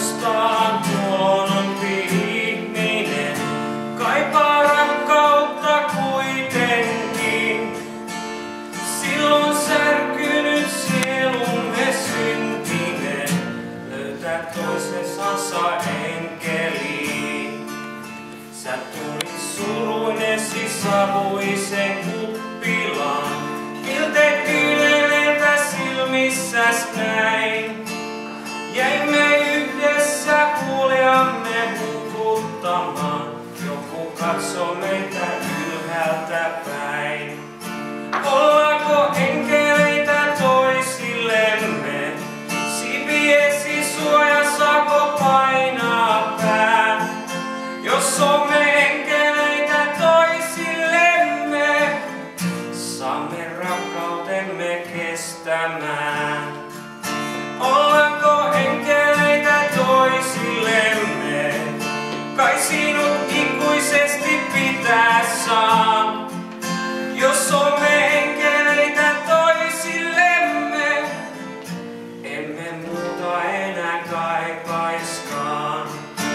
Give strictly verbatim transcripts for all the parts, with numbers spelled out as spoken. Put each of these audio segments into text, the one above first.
luonnostaan huonompi ihminen kaipaa rakkautta kuitenkin. Silloin särkynyt sielumme syntinen löytää toisensa enkeliin. Sä tulit suruinesi savuisen kuppilaan, miltei kyyneleiltä silmissäs näin. Jäimme yhdessä kuulijamme hukuttamaan, joku katsoo meitä ylhäältä päin. Ollaanko enkeleitä toisillemme? Sipiesi suoja saako painaa pää? Jos olemme enkeleitä toisillemme, saamme rakkautemme kestämään. Ollaanko enkeleitä toisillemme? Kai sinut ikuisesti pitää saa. Jos olemme enkeleitä toisillemme, emme muuta enää kaipaiskaan.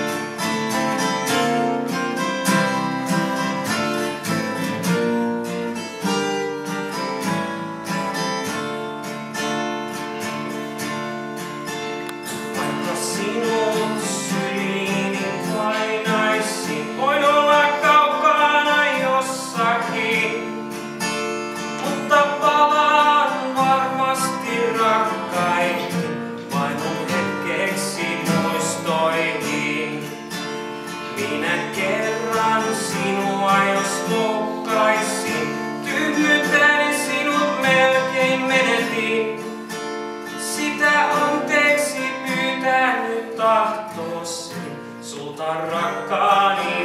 Vaikka sinut syliini painaisin, voin olla kaukana jossakin. Mutta palaan varmasti rakkaihin, vain mun hetkeksi muistoihin. Minä kerran sinua jos loukkaisin, tyhjyyttäni sinut melkein menetin. Sitä anteeksi pyytää nyt tahtoisin, sulta rakkaani